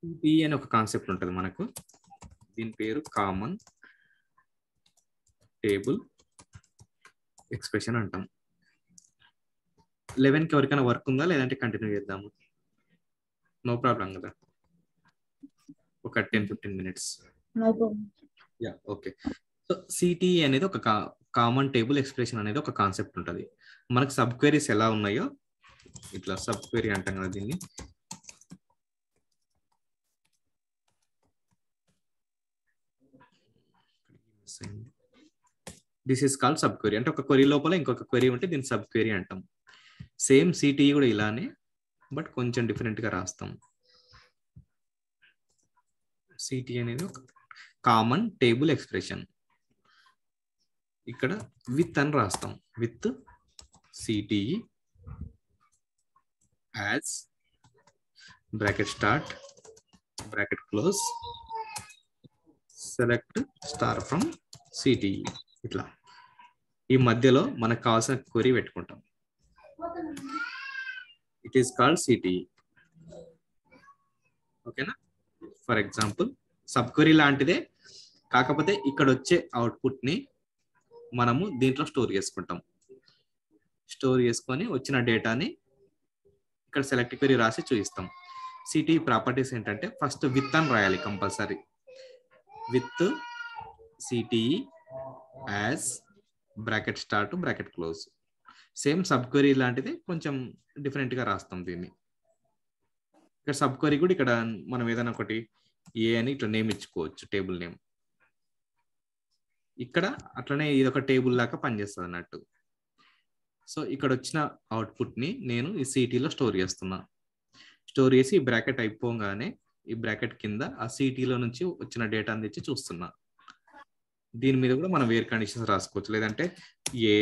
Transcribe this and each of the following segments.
City అని ఒక concept ఉంటుంది మనకు. దీని పేరు కామన్ టేబుల్ ఎక్స్ప్రెషన్ అంటాం. 11కి ఎవరికైనా వర్క్ ఉందా లేదంటే కంటిన్యూ చేద్దాము? నో ప్రాబ్లం కదా, ఒక 10-15 minutes. Yeah okay. So CTE అనేది ఒక కామన్ టేబుల్ ఎక్స్ప్రెషన్ అనేది ఒక కాన్సెప్ట్ ఉంటుంది. మనకు సబ్ క్వెరీస్ ఎలా ఉన్నాయో ఇట్లా సబ్ క్వెరీ అంటాం కదా దీన్ని. This is called sub query. అంటే ఒక క్వెరీ లోపల ఇంకొక క్వెరీ ఉంటే దీన్ని సబ్ క్వెరీ అంటాం. సేమ్ సిటీ కూడా ఇలానే, బట్ కొంచెం డిఫరెంట్ గా రాస్తాం. సిటీ అనేది ఒక కామన్ టేబుల్ ఎక్స్ప్రెషన్. ఇక్కడ విత్ అని రాస్తాం. With CTE as bracket start bracket close select star from CTE. ఇట్లా ఈ మధ్యలో మనకు కావాల్సిన క్వెరీ పెట్టుకుంటాం. It is called CTE. ఓకేనా? ఫర్ ఎగ్జాంపుల్ సబ్ క్వెరీ లాంటిదే, కాకపోతే ఇక్కడ వచ్చే అవుట్పుట్ ని మనము దీంట్లో స్టోర్ చేసుకుంటాం. స్టోర్ చేసుకొని వచ్చిన డేటాని ఇక్కడ సెలెక్ట్ క్వెరీ రాసి చూపిస్తాం. సిటీ ప్రాపర్టీస్ ఏంటంటే ఫస్ట్ విత్ అని రాయాలి compulsory. With CTE as bracket start bracket close. Same sub query లాంటిది, కొంచెం డిఫరెంట్ గా రాస్తాం దీన్ని. ఇక్కడ సబ్ క్వెరీ కూడా ఇక్కడ మనం ఏదైనా ఒకటి ఏ అని ఇట్లా నేమ్ ఇచ్చుకోవచ్చు, టేబుల్ నేమ్. ఇక్కడ అట్లనే ఇది ఒక టేబుల్ లాగా పనిచేస్తుంది అన్నట్టు. సో ఇక్కడ వచ్చిన అవుట్పుట్ ని నేను ఈ సిటీలో స్టోర్ చేస్తున్నా. స్టోర్ చేసి ఈ బ్రాకెట్ అయిపోగానే ఈ బ్రాకెట్ కింద ఆ సిటీలో నుంచి వచ్చిన డేటాని తెచ్చి చూస్తున్నా. దీని మీద కూడా మనం వేర్ కండిషన్స్ రాసుకోవచ్చు. లేదంటే A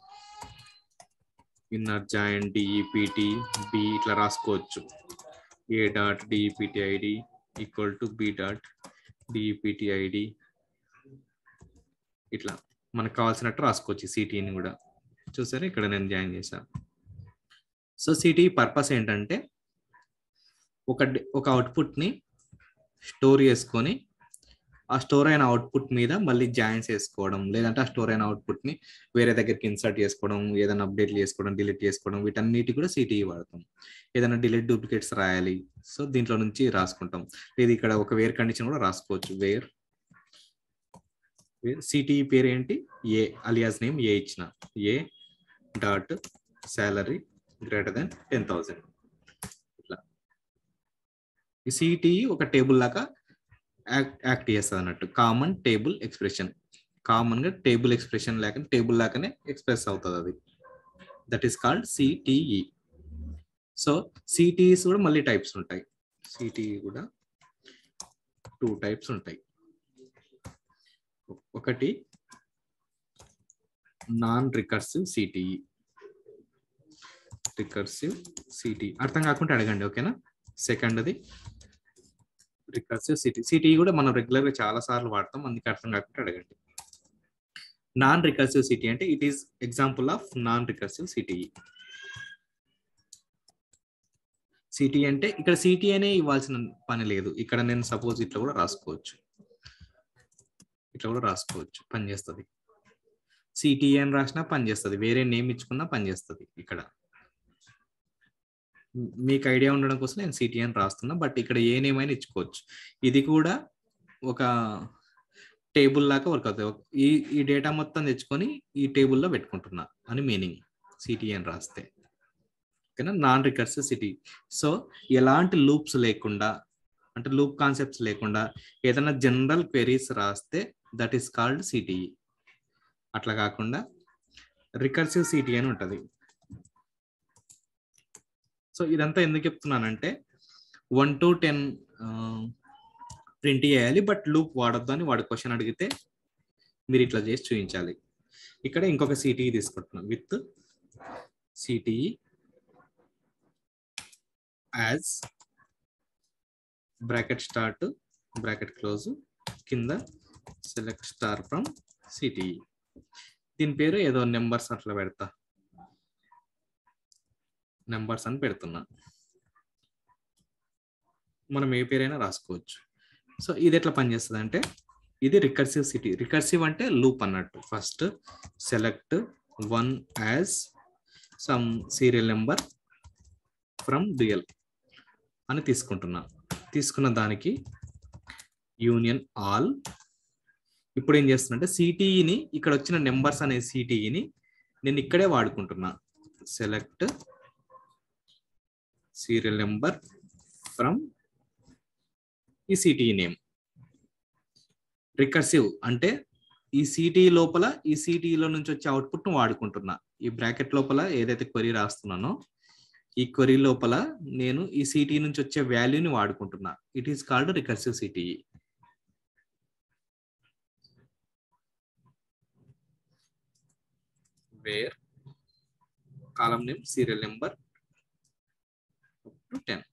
inner join DEPT B ఇట్లా రాసుకోవచ్చు. A dot DEPT ID equal to B dot DEPT ID. ఇట్లా మనకు కావాల్సినట్టు రాసుకోవచ్చు సిటీని కూడా. చూసారా, ఇక్కడ నేను జాయిన్ చేశాను. సో సిటీ పర్పస్ ఏంటంటే ఒక అవుట్పుట్ ని స్టోర్ చేసుకొని ఆ స్టోర్ అయిన అవుట్పుట్ మీద మళ్ళీ జాయిన్స్ చేసుకోవడం, లేదంటే ఆ స్టోర్ అయిన అవుట్పుట్ ని వేరే దగ్గరికి ఇన్సర్ట్ చేసుకోవడం, ఏదైనా అప్డేట్ చేసుకోవడం, డిలీట్ చేసుకోవడం, వీటన్నిటి కూడా సిటీ వాడతాం. ఏదైనా డిలీట్ డూప్లికేట్స్ రాయాలి, సో దీంట్లో నుంచి రాసుకుంటాం. లేదు ఇక్కడ ఒక వేర్ కండిషన్ కూడా రాసుకోవచ్చు. వేర్ సిటీ పేరు ఏంటి, ఏ అలియాస్ నేమ్ ఏ ఇచ్చిన, A dot salary greater than 10,000. ఇట్లా ఈ సిటీ ఒక టేబుల్ లాగా యాక్ట్ చేస్తుంది అన్నట్టు. Common table expression. కామన్ గా టేబుల్ ఎక్స్ప్రెషన్ లేక టేబుల్ లాగానే ఎక్స్ప్రెస్ అవుతుంది అది. That is called CTE. So CTEs కూడా మళ్ళీ టైప్స్ ఉంటాయి. సిటిఈ కూడా 2 టైప్స్ ఉంటాయి. ఒకటి non recursive CTE. Recursive CTE అర్థం కాకుండా అడగండి, ఓకేనా? సెకండ్ది రికర్సివ్ సిటీ. సిటీ కూడా మనం రెగ్యులర్ గా చాలా సార్లు వాడతాం, అందుకే అర్థం కాకుండా అడగండి. నాన్ రికర్సివ్ సిటీ అంటే it is example of non recursive CTE. CTE అంటే ఇక్కడ సిటీ అనే ఇవ్వాల్సిన పని లేదు. ఇక్కడ నేను సపోజ్ ఇట్లా కూడా రాసుకోవచ్చు, ఇట్లా కూడా రాసుకోవచ్చు, పనిచేస్తుంది. సిటీ అని రాసినా పనిచేస్తుంది, వేరే నేమ్ ఇచ్చుకున్నా పనిచేస్తుంది. ఇక్కడ మీకు ఐడియా ఉండడం కోసం నేను సిటీ అని రాస్తున్నా, బట్ ఇక్కడ ఏ నేమ్ అయినా ఇచ్చుకోవచ్చు. ఇది కూడా ఒక టేబుల్ లాగా వర్క్ అవుతుంది. ఈ డేటా మొత్తం తెచ్చుకొని ఈ టేబుల్లో పెట్టుకుంటున్నా అని మీనింగ్ సిటీ అని రాస్తే. ఓకేనా? Non recursive CTE. సో ఎలాంటి లూప్స్ లేకుండా, అంటే లూప్ కాన్సెప్ట్స్ లేకుండా ఏదైనా జనరల్ క్వెరీస్ రాస్తే దట్ ఈస్ కాల్డ్ సిటీఈ. అట్లా కాకుండా రికర్సివ్ సిటీ అని ఉంటుంది. సో ఇదంతా ఎందుకు చెప్తున్నానంటే 1 to 10 ప్రింట్ చేయాలి, బట్ లూప్ వాడొద్దు అని వాడు క్వశ్చన్ అడిగితే మీరు ఇట్లా చేసి చూపించాలి. ఇక్కడ ఇంకొక సిటీఈ తీసుకుంటున్నాం. With CTE as bracket start bracket close కింద సెలెక్ట్ స్టార్ ఫ్రమ్ సిటీఈ. దీని పేరు ఏదో నెంబర్స్ అట్లా పెడతా, నెంబర్స్ అని పెడుతున్నా. మనం ఏ పేరైనా రాసుకోవచ్చు. సో ఇది ఎట్లా పనిచేస్తుంది అంటే ఇది రికర్సివ్ సిటీ. రికర్సివ్ అంటే లూప్ అన్నట్టు. First select one as some serial number from dual అని తీసుకుంటున్నా. తీసుకున్న దానికి యూనియన్ ఆల్. ఇప్పుడు ఏం చేస్తున్నా సిటీఈని ఇక్కడ వచ్చిన నెంబర్స్ అనే సిటీఈని నేను ఇక్కడే వాడుకుంటున్నా. సెలెక్ట్ సీరియల్ నెంబర్ ఫ్రమ్ ఈ సిటీఈ నేమ్. రికర్సివ్ అంటే ఈ సిటీ లోపల ఈ సిటీలో నుంచి వచ్చే అవుట్పుట్ ను వాడుకుంటున్నా. ఈ బ్రాకెట్ లోపల ఏదైతే క్వరీ రాస్తున్నానో ఈ క్వరీ లోపల నేను ఈ సిటీ నుంచి వచ్చే వాల్యూని వాడుకుంటున్నా. It is called recursive CTE. Where column name serial number to 10.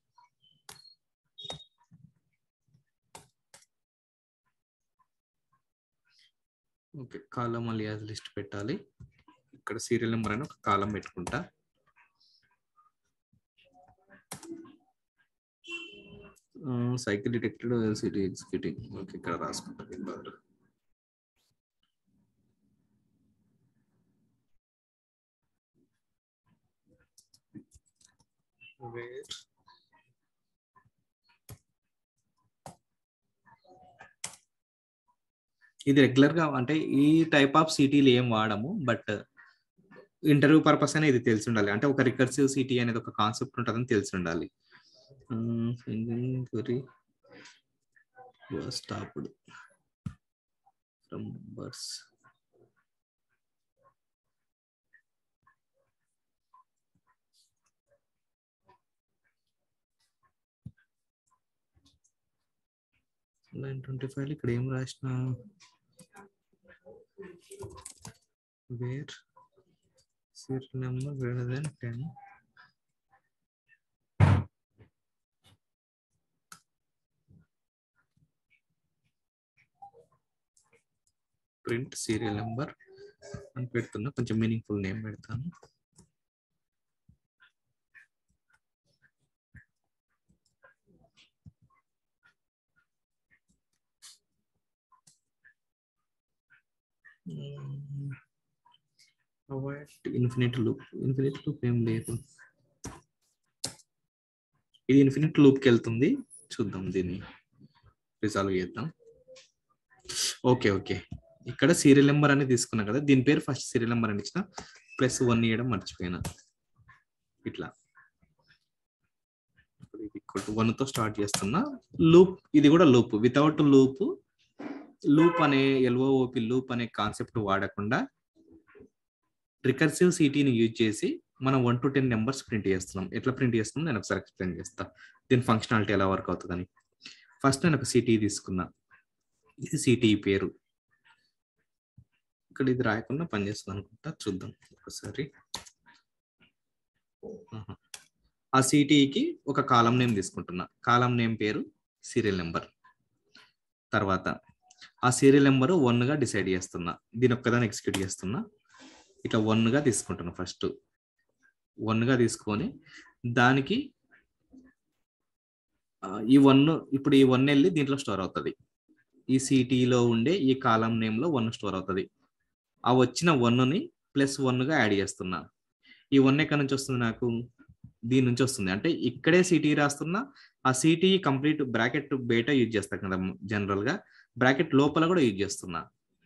Okay, column alias list పెట్టాలి. ఇక్కడ సీరియల్ నెంబర్ అని ఒక కాలం పెట్టుకుంటా. Cycle detected CTE executing. Okay, ఇక్కడ రాసుకుంటా. ఇది రెగ్యులర్ గా అంటే ఈ టైప్ ఆఫ్ సిటీలు ఏం వాడము, బట్ ఇంటర్వ్యూ పర్పస్ అనేది ఇది తెలిసి ఉండాలి. అంటే ఒక రికర్సివ్ సిటీ అనేది ఒక కాన్సెప్ట్ ఉంటుందని తెలిసి ఉండాలి. Stopped from numbers. లైన్ 25 ఇక్కడ ఏం రాసిన where serial number greater than 10. Print serial number అని పెడుతున్నా. కొంచెం మీనింగ్ఫుల్ నేమ్ పెడతాను. Infinite loop. ఇన్ఫినిట్ లూప్ ఏం లేదు. ఇది ఇన్ఫినిట్ లూప్కి వెళ్తుంది. చూద్దాం, దీన్ని రిజాల్వ్ చేద్దాం. ఓకే ఓకే, ఇక్కడ సీరియల్ నెంబర్ అని తీసుకున్నా కదా, దీని పేరు ఫస్ట్ సీరియల్ నెంబర్ అని ఇచ్చిన, +1 ఇవ్వడం మర్చిపోయినా. ఇట్లా 1తో స్టార్ట్ చేస్తున్నా. లూప్, ఇది కూడా లూప్. వితౌట్ లూప్, లూప్ అనే LOOP లూప్ అనే కాన్సెప్ట్ వాడకుండా రికర్సివ్ సిటీని యూజ్ చేసి మనం 1 to 10 నెంబర్స్ ప్రింట్ చేస్తున్నాం. ఎట్లా ప్రింట్ చేస్తున్నాం నేను ఒకసారి ఎక్స్ప్లెయిన్ చేస్తా. దీని ఫంక్షనాలిటీ ఎలా వర్క్ అవుతుందని. ఫస్ట్ నేను ఒక సిటీ తీసుకున్నా. ఇది సిటీ పేరు. ఇక్కడ ఇది రాయకుండా పనిచేస్తుంది అనుకుంటా. చూద్దాం ఒకసారి. ఆ సిటీకి ఒక కాలం నేమ్ తీసుకుంటున్నా. కాలం నేమ్ పేరు సీరియల్ నెంబర్. తర్వాత ఆ సీరియల్ నెంబర్ 1గా డిసైడ్ చేస్తున్నా. దీని ఒక్కదాన్ని ఎగ్జిక్యూట్ చేస్తున్నా. ఇట్లా 1గా తీసుకుంటున్నా. ఫస్ట్ 1గా తీసుకొని దానికి ఈ 1 ఇప్పుడు ఈ 1 వెళ్ళి దీంట్లో స్టోర్ అవుతుంది. ఈ సిటీలో ఉండే ఈ కాలం నేమ్లో 1 స్టోర్ అవుతుంది. ఆ వచ్చిన 1ని +1గా యాడ్ చేస్తున్నా. ఈ 1 ఎక్కడి నుంచి వస్తుంది నాకు? దీని నుంచి వస్తుంది. అంటే ఇక్కడే సిటీ రాస్తున్నా. ఆ సిటీ కంప్లీట్ బ్రాకెట్ బయట యూజ్ చేస్తాం కదా జనరల్ గా, బ్రాకెట్ లోపల కూడా యూజ్ చేస్తున్నా.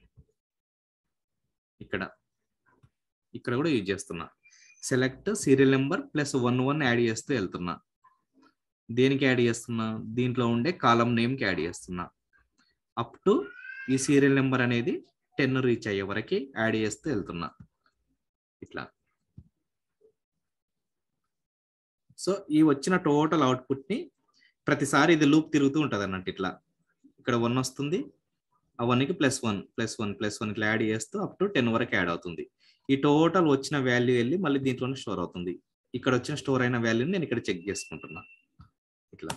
ఇక్కడ కూడా యూజ్ చేస్తున్నా. సెలెక్ట్ సీరియల్ నెంబర్ +11 యాడ్ చేస్తూ వెళ్తున్నా. దేనికి యాడ్ చేస్తున్నా? దీంట్లో ఉండే కాలం నేమ్కి యాడ్ చేస్తున్నా. అప్ టు ఈ సీరియల్ నెంబర్ అనేది 10 రీచ్ అయ్యే వరకు యాడ్ చేస్తూ వెళ్తున్నా. ఇట్లా. సో ఈ వచ్చిన టోటల్ అవుట్పుట్ ని ప్రతిసారి ఇది లూప్ తిరుగుతూ ఉంటుంది అన్నట్టు. ఇట్లా ఇక్కడ 1 వస్తుంది. ఆ 1కి +1 ఇట్లా యాడ్ చేస్తూ అప్ టు 10 వరకు యాడ్ అవుతుంది. ఈ టోటల్ వచ్చిన వాల్యూ వెళ్ళి మళ్ళీ దీంట్లోనే స్టోర్ అవుతుంది. ఇక్కడ వచ్చిన స్టోర్ అయిన వాల్యూని నేను ఇక్కడ చెక్ చేసుకుంటున్నా. ఇట్లా.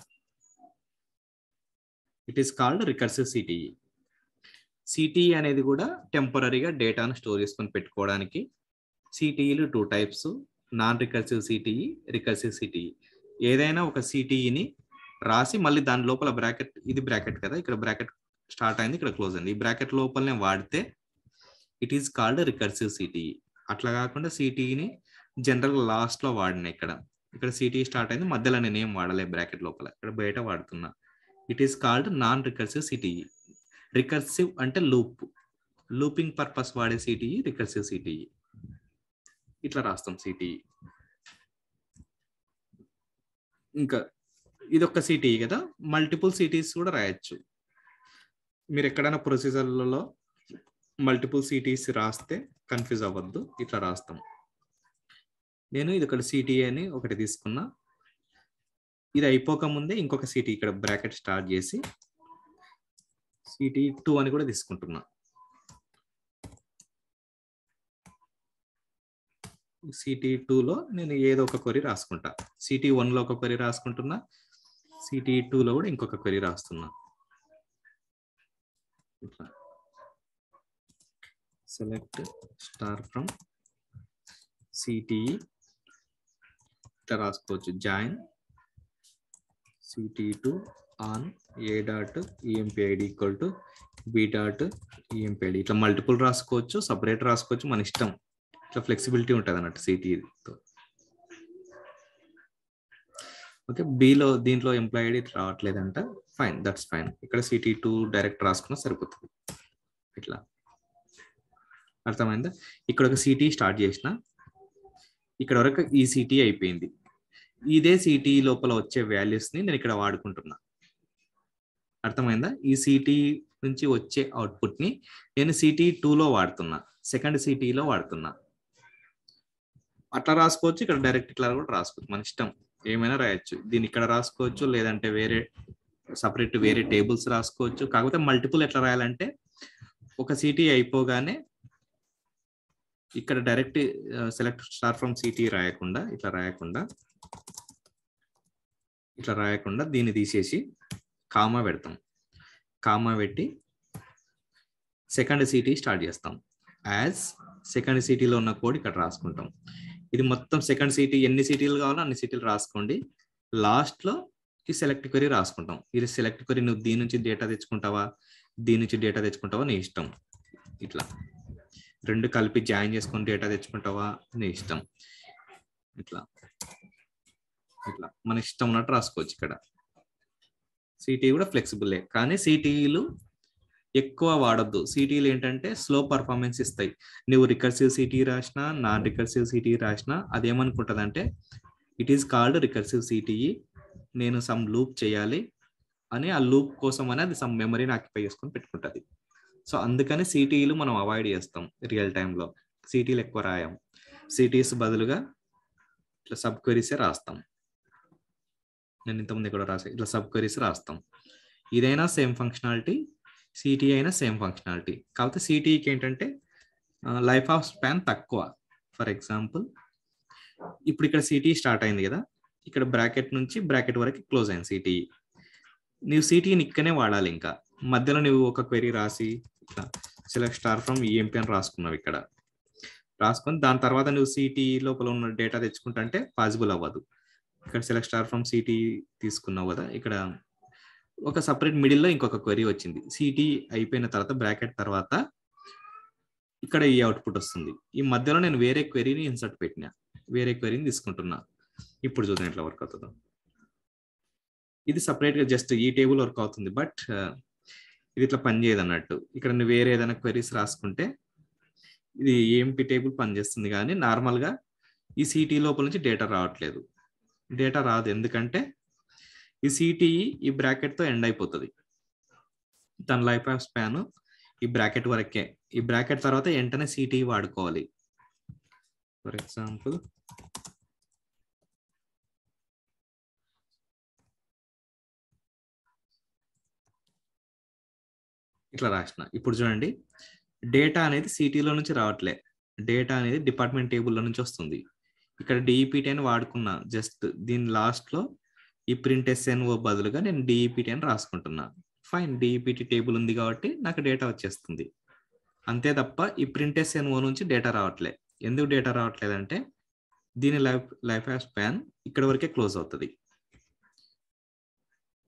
It is called recursive CTE. CTE అనేది కూడా టెంపరీగా డేటాను స్టోర్ చేసుకొని పెట్టుకోవడానికి. సిటీఈలు 2 టైప్స్: non recursive CTE, recursive CTE. ఏదైనా ఒక సిటీఈని రాసి మళ్ళీ దాని లోపల బ్రాకెట్, ఇది బ్రాకెట్ కదా, ఇక్కడ బ్రాకెట్ స్టార్ట్ అయింది, ఇక్కడ క్లోజ్ అయింది, ఈ బ్రాకెట్ లోపలనే వాడితే it is called recursive CTE. అట్లా కాకుండా సిటీఈని జనరల్ లాస్ట్ లో వాడిన, ఇక్కడ సిటీఈ స్టార్ట్ అయింది, మధ్యలో నేను ఏం వాడలే బ్రాకెట్ లోపల, ఇక్కడ బయట వాడుతున్నా. It is called non recursive CTE. Recursive అంటే లూపింగ్ పర్పస్ వాడే సిటీఈ రికర్సివ్ సిటీఈ. ఇట్లా రాస్తాం సిటీఈ. ఇంకా ఇది ఒక సిటీఈ కదా, మల్టిపుల్ సిటీస్ కూడా రాయొచ్చు. మీరు ఎక్కడైనా ప్రొసీజర్లలో మల్టిపుల్ సిటీస్ రాస్తే కన్ఫ్యూజ్ అవ్వద్దు, ఇట్లా రాస్తాం. నేను ఇది ఒకటి సిటీఈ అని ఒకటి తీసుకున్నా. ఇది అయిపోక ముందే ఇంకొక సిటీ ఇక్కడ బ్రాకెట్ స్టార్ట్ చేసి సిటీ2 అని కూడా తీసుకుంటున్నా. సిటీ2లో నేను ఏదో ఒక క్వరీ రాసుకుంటా. సిటీ1లో ఒక క్వరీ రాసుకుంటున్నా, సిటీ2లో కూడా ఇంకొక క్వరీ రాస్తున్నా. ఇట్లా సెలెక్ట్ స్టార్ ఫ్రమ్ సిటీఈ ఇట్లా రాసుకోవచ్చు. జాయిన్ సిటీ2 on a.empid equal to b.empid. ఇట్లా మల్టిపుల్ రాసుకోవచ్చు, సపరేట్ రాసుకోవచ్చు, మన ఇష్టం. ఇట్లా ఫ్లెక్సిబిలిటీ ఉంటుంది అన్నట్టు సిటీతో. ఓకే, బిలో దీంట్లో ఎంప్లాయ్ ఐడి రావట్లేదంట, ఫైన్, దట్స్ ఫైన్. ఇక్కడ సిటీ2 డైరెక్ట్ రాసుకున్నా సరిపోతుంది. ఇట్లా అర్థమైందా? ఇక్కడ ఒక సిటీ స్టార్ట్ చేసిన, ఇక్కడ వరకు ఈ సిటీ అయిపోయింది. ఇదే సిటీ లోపల వచ్చే వాల్యూస్ ని నేను ఇక్కడ వాడుకుంటున్నా. అర్థమైందా? ఈ సిటీ నుంచి వచ్చే అవుట్పుట్ ని నేను సిటీ2లో వాడుతున్నా, సెకండ్ సిటీలో వాడుతున్నా. అట్లా రాసుకోవచ్చు, ఇక్కడ డైరెక్ట్ ఇట్లా కూడా రాసుకోవచ్చు, మన ఇష్టం, ఏమైనా రాయొచ్చు. దీన్ని ఇక్కడ రాసుకోవచ్చు, లేదంటే వేరే సపరేట్ వేరే టేబుల్స్ రాసుకోవచ్చు. కాకపోతే మల్టిపుల్ ఎట్లా రాయాలంటే, ఒక సిటీ అయిపోగానే ఇక్కడ direct select star from CTE రాయకుండా ఇట్లా రాయకుండా దీన్ని తీసేసి కామా పెడతాం. కామా పెట్టి సెకండ్ సిటీ స్టార్ట్ చేస్తాం. యాజ్ సెకండ్ సిటీలో ఉన్న కోడ్ ఇక్కడ రాసుకుంటాం. ఇది మొత్తం సెకండ్ సిటీ ఎన్ని సిటీలు కావాలో అన్ని సిటీలు రాసుకోండి. లాస్ట్ లో ఈ సెలెక్ట్ క్వరీ రాసుకుంటాం. ఇది సెలెక్ట్ క్వరీ, నువ్వు దీని నుంచి డేటా తెచ్చుకుంటావా, దీని నుంచి డేటా తెచ్చుకుంటావా నీ ఇష్టం. ఇట్లా రెండు కలిపి జాయిన్ చేసుకొని డేటా తెచ్చుకుంటావా నీ ఇష్టం. ఇట్లా ఇట్లా మన ఇష్టం ఉన్నట్టు రాసుకోవచ్చు. ఇక్కడ సిటీ కూడా ఫ్లెక్సిబుల్, కానీ సిటీలు ఎక్కువ వాడద్దు. సిటీలు ఏంటంటే స్లో పర్ఫార్మెన్స్ ఇస్తాయి. నువ్వు రికర్సివ్ సిటీ రాసినా, నాన్ రికర్సివ్ సిటీ రాసినా అదేమనుకుంటుంది అంటే, it is called recursive CTE, నేను సమ్ లూప్ చేయాలి అని, ఆ లూప్ కోసం అని అది సమ్ మెమరీని ఆక్యుపై చేసుకొని పెట్టుకుంటుంది. సో అందుకని సిటీలు మనం అవాయిడ్ చేస్తాం. రియల్ టైంలో సిటీలు ఎక్కువ రాయం. సిటీస్ బదులుగా ఇట్లా సబ్ క్వరీసే రాస్తాం. నేను ఇంతకుముందు కూడా రాసా, ఇట్లా సబ్ క్వరీస్ రాస్తాం. ఇదైనా సేమ్ ఫంక్షనాలిటీ, సిటీ అయినా సేమ్ ఫంక్షనాలిటీ. కాకపోతే సిటీకి ఏంటంటే లైఫ్ ఆఫ్ స్పాన్ తక్కువ. ఫర్ ఎగ్జాంపుల్, ఇప్పుడు ఇక్కడ సిటీ స్టార్ట్ అయింది కదా, ఇక్కడ బ్రాకెట్ నుంచి బ్రాకెట్ వరకు క్లోజ్ అయింది సిటీ. నువ్వు సిటీని ఇక్కడనే వాడాలి. ఇంకా మధ్యలో నువ్వు ఒక క్వెరీ రాసి ఇట్లా సెలెక్ట్ స్టార్ ఫ్రమ్ ఈఎంపీ అని రాసుకున్నావు. ఇక్కడ రాసుకొని దాని తర్వాత నువ్వు సిటీ లోపల ఉన్న డేటా తెచ్చుకుంటా అంటే పాసిబుల్ అవ్వదు. ఇక్కడ సెలెక్ట్ స్టార్ ఫ్రమ్ సిటీ తీసుకున్నావు కదా, ఇక్కడ ఒక సపరేట్ మిడిల్లో ఇంకొక క్వెరీ వచ్చింది. సిటీ అయిపోయిన తర్వాత బ్రాకెట్ తర్వాత ఇక్కడ ఈ అవుట్పుట్ వస్తుంది. ఈ మధ్యలో నేను వేరే క్వెరీని ఇన్సర్ట్ పెట్టినా, వేరే క్వెరీని తీసుకుంటున్నా. ఇప్పుడు చూద్దాం ఎట్లా వర్క్ అవుతుందో. ఇది సపరేట్ గా జస్ట్ ఈ టేబుల్ వర్క్ అవుతుంది, బట్ ఇది ఇట్లా పనిచేయదు అన్నట్టు. ఇక్కడ నువ్వు వేరే ఏదైనా క్వెరీస్ రాసుకుంటే ఇది ఏఎంపీ టేబుల్ పనిచేస్తుంది, కానీ నార్మల్ గా ఈ సిటీ లోపల నుంచి డేటా రావట్లేదు. డేటా రాదు, ఎందుకంటే ఈ సిటీ ఈ బ్రాకెట్ తో ఎండ్ అయిపోతుంది. దాని లైఫ్ ఆఫ్ స్పాన్ ఈ బ్రాకెట్ వరకే. ఈ బ్రాకెట్ తర్వాత వెంటనే సిటీ వాడుకోవాలి. ఫర్ ఎగ్జాంపుల్, ఇట్లా రాసిన. ఇప్పుడు చూడండి, డేటా అనేది సిటీలో నుంచి రావట్లే, డేటా అనేది డిపార్ట్మెంట్ టేబుల్లో నుంచి వస్తుంది. ఇక్కడ డిఈపిటి అని వాడుకున్నా, జస్ట్ దీని లాస్ట్ లో ఈ ప్రింట్ ఎస్ఎన్ఓ బదులుగా నేను డిఈపిటి అని రాసుకుంటున్నా. ఫైన్, డిఈపిటి టేబుల్ ఉంది కాబట్టి నాకు డేటా వచ్చేస్తుంది. అంతే తప్ప ఈ ప్రింట్ ఎస్ఎన్ఓ నుంచి డేటా రావట్లే. ఎందుకు డేటా రావట్లేదంటే దీని లైఫ్ ఆఫ్ స్పాన్ ఇక్కడ వరకే క్లోజ్ అవుతుంది.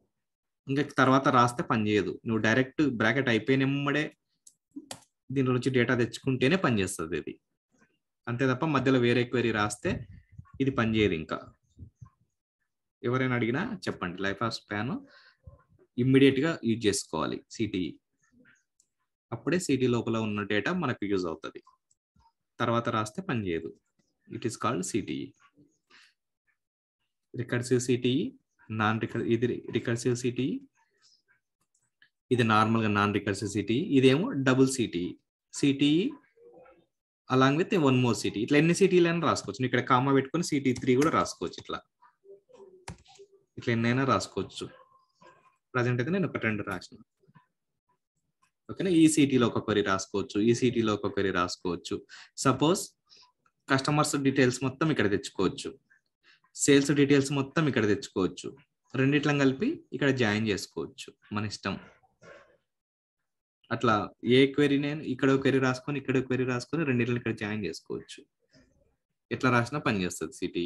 ఇంకా తర్వాత రాస్తే పని చేయదు. నువ్వు డైరెక్ట్ బ్రాకెట్ అయిపోయినమ్మడే దీనిలో నుంచి డేటా తెచ్చుకుంటేనే పనిచేస్తుంది ఇది. అంతే తప్ప మధ్యలో వేరే క్వెరీ రాస్తే ఇది పనిచేయదు. ఇంకా ఎవరైనా అడిగినా చెప్పండి, లైఫ్ ఆఫ్ స్పాన్ ఇమ్మీడియట్ గా యూజ్ చేసుకోవాలి సిటిఈ. అప్పుడే సిటీ లోపల ఉన్న డేటా మనకు యూజ్ అవుతుంది. తర్వాత రాస్తే పనిచేయదు. It is called CTE. Recursive CTE, ఇది రికర్సివ్ సిటిఈ, ఇది నార్మల్ గా నాన్ రికర్సివ్ సిటిఈ, ఇదేమో double CTE. CTE along with one more CTE. ఇట్లా ఎన్ని సిటీలైనా రాసుకోవచ్చు. ఇక్కడ కామా పెట్టుకొని సిటీ3 కూడా రాసుకోవచ్చు. ఇట్లా ఎన్నైనా రాసుకోవచ్చు. ప్రజెంట్ అయితే నేను 1-2 రాసిన. ఓకేనా. ఈ సిటీలో ఒక క్వెరీ రాసుకోవచ్చు, ఈ సిటీలో ఒక క్వెరీ రాసుకోవచ్చు. సపోజ్ కస్టమర్స్ డీటెయిల్స్ మొత్తం ఇక్కడ తెచ్చుకోవచ్చు, సేల్స్ డీటెయిల్స్ మొత్తం ఇక్కడ తెచ్చుకోవచ్చు. రెండిట్లను కలిపి ఇక్కడ జాయిన్ చేసుకోవచ్చు, మన ఇష్టం. అట్లా ఏ క్వెరీ నేను ఇక్కడ క్వెరీ రాసుకొని ఇక్కడ క్వెరీ రాసుకొని రెండిట్లను ఇక్కడ జాయిన్ చేసుకోవచ్చు. ఎట్లా రాసినా పని చేస్తుంది CTE.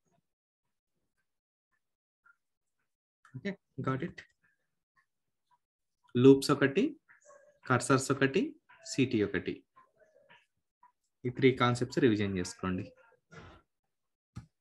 Okay, got it. Loops ఒకటి, కర్సర్స్ ఒకటి, సిటీ ఒకటి. ఈ 3 కాన్సెప్ట్స్ రివిజన్ చేసుకోండి.